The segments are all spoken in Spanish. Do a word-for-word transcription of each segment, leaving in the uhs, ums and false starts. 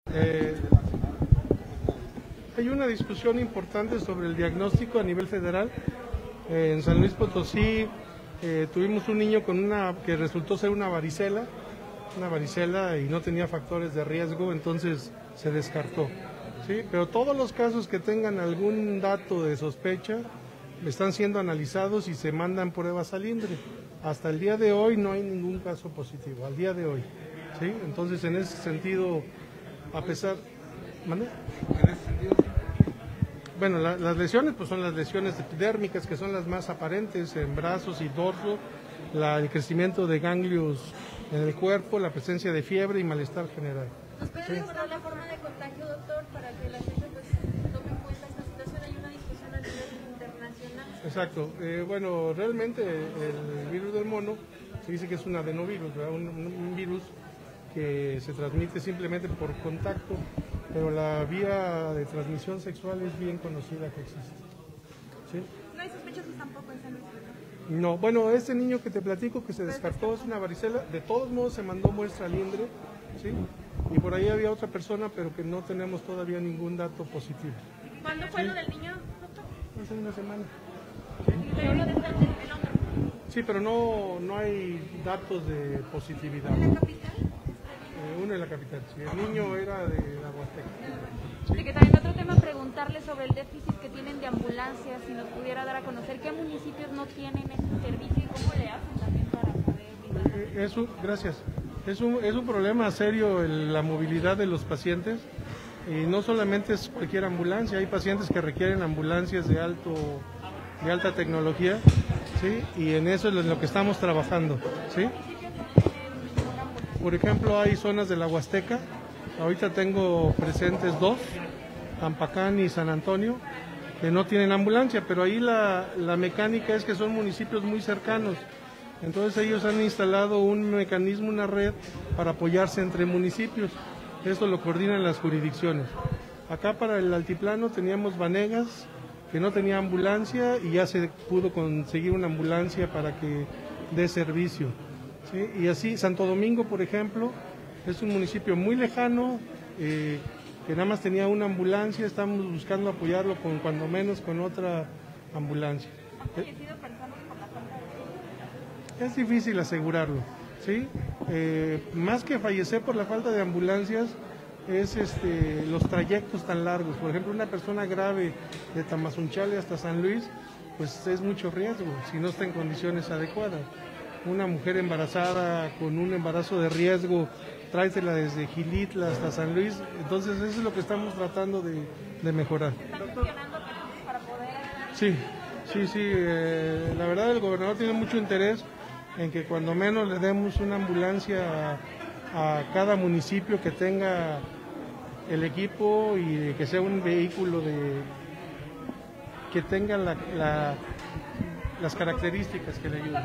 Eh, hay una discusión importante sobre el diagnóstico a nivel federal. Eh, en San Luis Potosí eh, tuvimos un niño con una que resultó ser una varicela, una varicela y no tenía factores de riesgo, entonces se descartó. ¿Sí? Pero todos los casos que tengan algún dato de sospecha están siendo analizados y se mandan pruebas al INDRE. Hasta el día de hoy no hay ningún caso positivo, al día de hoy. ¿Sí? Entonces, en ese sentido, a pesar... ¿Mande? En ese sentido, bueno, la, las lesiones pues son las lesiones epidérmicas, que son las más aparentes en brazos y dorso, la, el crecimiento de ganglios en el cuerpo, la presencia de fiebre y malestar general. ¿Nos puede recordar la forma de contagio, doctor, para que la gente pues tome en cuenta esta situación? Hay una discusión a nivel internacional. Exacto. Eh, bueno, realmente el virus del mono se dice que es un adenovirus, ¿verdad? Un, un virus que se transmite simplemente por contacto, pero la vía de transmisión sexual es bien conocida que existe. ¿Sí? No hay sospechosos tampoco en San Luis. No, bueno, este niño que te platico que se descartó es una varicela, de todos modos se mandó muestra al INDRE, ¿sí? Y por ahí había otra persona, pero que no tenemos todavía ningún dato positivo. ¿Cuándo fue ¿Sí? lo del niño, doctor? Hace una semana. Pero lo del el otro. Sí, pero no, no hay datos de positividad. ¿En la capital? Eh, uno en la capital, sí. El niño era de la Huasteca. ¿Sí? Sí, que también otro tema, preguntarle sobre el déficit que tienen de ambulancias, si nos pudiera dar a conocer qué municipios no tienen este servicio y cómo le hacen también para poder brindar. Eh, es un, gracias. Es un, es un problema serio el, la movilidad de los pacientes. Y no solamente es cualquier ambulancia, hay pacientes que requieren ambulancias de alto de alta tecnología, ¿sí? Y en eso es en lo que estamos trabajando, ¿sí? Por ejemplo, hay zonas de la Huasteca, ahorita tengo presentes dos, Ampacán y San Antonio, que no tienen ambulancia, pero ahí la, la mecánica es que son municipios muy cercanos, entonces ellos han instalado un mecanismo, una red para apoyarse entre municipios, esto lo coordinan las jurisdicciones. Acá para el altiplano teníamos Vanegas, que no tenía ambulancia y ya se pudo conseguir una ambulancia para que dé servicio. ¿Sí? Y así, Santo Domingo, por ejemplo, es un municipio muy lejano, eh, que nada más tenía una ambulancia, estamos buscando apoyarlo con cuando menos con otra ambulancia. ¿Han fallecido personas por la falta de...? Es difícil asegurarlo, ¿sí? Eh, más que fallecer por la falta de ambulancias, es este, los trayectos tan largos. Por ejemplo, una persona grave de Tamazunchale hasta San Luis, pues es mucho riesgo si no está en condiciones adecuadas. Una mujer embarazada con un embarazo de riesgo, tráetela desde Gilitla hasta San Luis, entonces eso es lo que estamos tratando de, de mejorar. ¿Están gestionando recursos para poder...? Sí, sí, sí, eh, la verdad el gobernador tiene mucho interés en que cuando menos le demos una ambulancia a, a cada municipio que tenga el equipo y que sea un vehículo de que tenga la, la, las características que le ayuden.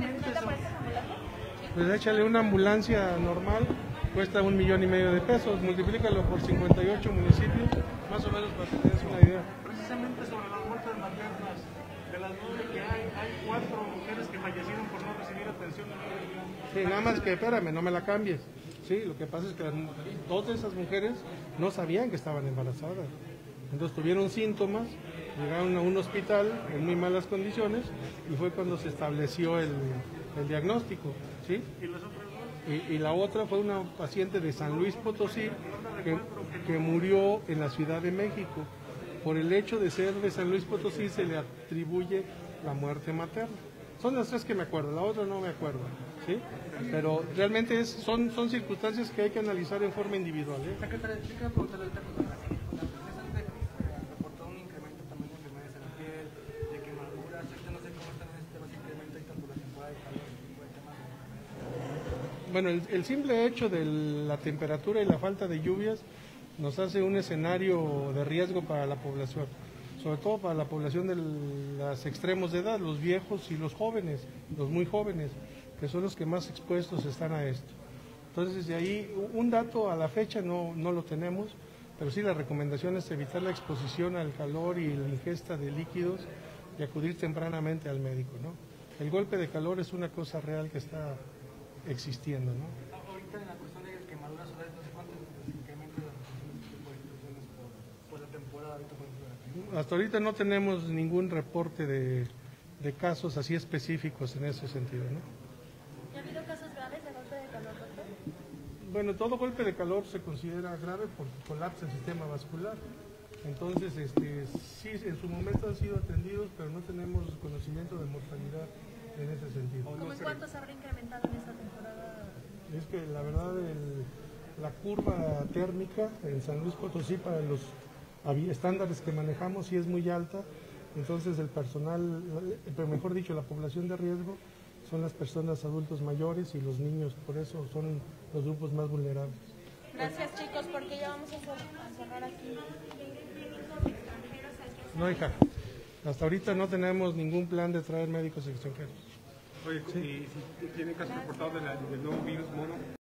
Pues échale una ambulancia normal, cuesta un millón y medio de pesos, multiplícalo por cincuenta y ocho municipios, más o menos para que tengas una idea. Precisamente sobre las muertes maternas, de las nueve que hay, hay cuatro mujeres que fallecieron por no recibir atención. Sí, nada más que espérame, no me la cambies. Sí, lo que pasa es que las, dos de esas mujeres no sabían que estaban embarazadas. Entonces tuvieron síntomas, llegaron a un hospital en muy malas condiciones y fue cuando se estableció el, el diagnóstico. ¿Sí? ¿Y las otras dos? Y, y la otra fue una paciente de San Luis Potosí que, que murió en la Ciudad de México. Por el hecho de ser de San Luis Potosí se le atribuye la muerte materna. Son las tres que me acuerdo, la otra no me acuerdo, ¿sí? Pero realmente es, son, son circunstancias que hay que analizar en forma individual, ¿eh? Secretaria, déjame preguntarle ahorita con la precisamente reportó un incremento también de enfermedades en la piel, de quemaduras, ahorita no sé cómo están en este incremento y tanto la temporada de calor, tipo de temas. Bueno, el, el simple hecho de la temperatura y la falta de lluvias nos hace un escenario de riesgo para la población, sobre todo para la población de los extremos de edad, los viejos y los jóvenes, los muy jóvenes, que son los que más expuestos están a esto. Entonces, de ahí, un dato a la fecha no, no lo tenemos, pero sí la recomendación es evitar la exposición al calor y la ingesta de líquidos y acudir tempranamente al médico, ¿no? El golpe de calor es una cosa real que está existiendo, ¿no? Ahorita en la cuestión de quemaduras solares, no sé cuánto es el incremento de Hasta ahorita no tenemos ningún reporte de, de casos así específicos en ese sentido, ¿no? ¿Y ha habido casos graves de golpe de calor, doctor? Bueno, todo golpe de calor se considera grave porque colapsa el sistema vascular. Entonces, este, sí, en su momento han sido atendidos, pero no tenemos conocimiento de mortalidad en ese sentido. ¿Cómo en cuánto se habrá incrementado en esta temporada? Es que la verdad el, la curva térmica en San Luis Potosí para los avi- estándares que manejamos sí es muy alta, entonces el personal, pero mejor dicho, la población de riesgo son las personas adultos mayores y los niños, por eso son los grupos más vulnerables. Gracias, chicos, porque ya vamos a cer- a cerrar aquí. No, hija, hasta ahorita no tenemos ningún plan de traer médicos extranjeros. Oye, y si tienen casos reportados de la- del nuevo virus mono.